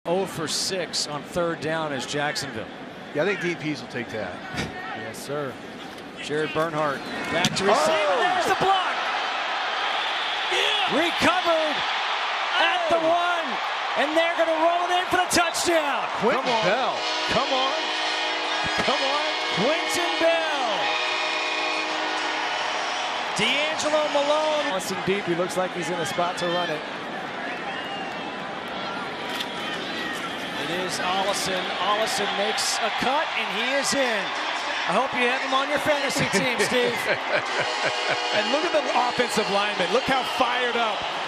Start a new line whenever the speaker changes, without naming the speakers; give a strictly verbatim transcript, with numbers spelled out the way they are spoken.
oh for six on third down as Jacksonville.
Yeah, I think D Ps will take that.
Yes, sir. Jared Bernhardt back to receive. Oh. There's the block. Yeah. Recovered at the one. And they're going to roll it in for the touchdown.
Quentin
Come on.
Bell.
Come on. Come on. Quentin Bell. D'Angelo Malone.
Wants him deep. He looks like he's in a spot to run it.
It is Ollison. Ollison makes a cut, and he is in. I hope you have him on your fantasy team, Steve.
And look at the offensive lineman. Look how fired up